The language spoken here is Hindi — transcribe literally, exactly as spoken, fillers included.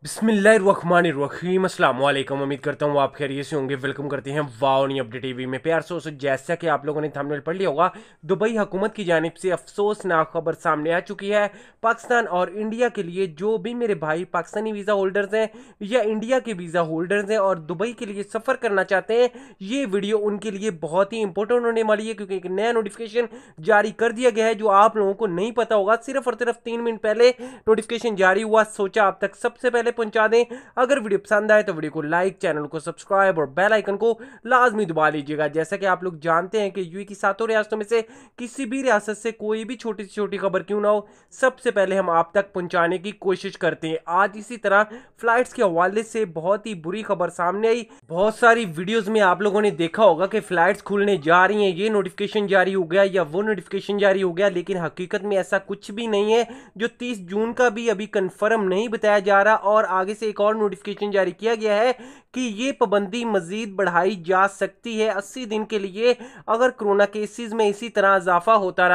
बिस्मिल्लाहिर्रहमानिर्रहीम अस्सलाम वालेकुम। उम्मीद करता हूँ आप खैरियत से होंगे। वेलकम करते हैं वाओ न्यू अपडेट टीवी में प्यार से। जैसा कि आप लोगों ने थंबनेल पढ़ लिया होगा, दुबई हुकूमत की जानिब से अफसोसनाक खबर सामने आ चुकी है। पाकिस्तान और इंडिया के लिए जो भी मेरे भाई पाकिस्तानी वीज़ा होल्डर्स हैं या इंडिया के वीज़ा होल्डर्स हैं और दुबई के लिए सफ़र करना चाहते हैं, ये वीडियो उनके लिए बहुत ही इंपॉर्टेंट होने वाली है, क्योंकि एक नया नोटिफिकेशन जारी कर दिया गया है जो आप लोगों को नहीं पता होगा। सिर्फ और सिर्फ तीन मिनट पहले नोटिफिकेशन जारी हुआ, सोचा आप तक सबसे पहले पहुंचा दें। अगर वीडियो पसंद आए तो वीडियो को लाइक, चैनल को सब्सक्राइब और बेल आइकन को लाजमी दबा लीजिएगा। जैसा कि आप लोग जानते हैं कि यूएई की सातों रियासतों में से किसी भी रियासत से कोई भी छोटी से छोटी खबर क्यों ना हो, सबसे पहले हम आप तक पहुंचाने की कोशिश करते हैं। आज इसी तरह फ्लाइट्स के हवाले से बहुत ही बुरी खबर सामने आई। बहुत सारी वीडियोस में आप लोगों ने देखा होगा कि फ्लाइट्स खुलने जा रही हैं, ये नोटिफिकेशन जारी हो गया या वो नोटिफिकेशन जारी हो गया, लेकिन हकीकत में ऐसा कुछ भी नहीं है। जो तीस जून का भी अभी कंफर्म नहीं बताया जा रहा, और आगे से एक और नोटिफिकेशन जारी किया गया है कि ये पाबंदी मजीद बढ़ाई जा सकती है अस्सी दिन के लिए, अगर कोरोना केसेस में इसी तरह इजाफा होता रहा।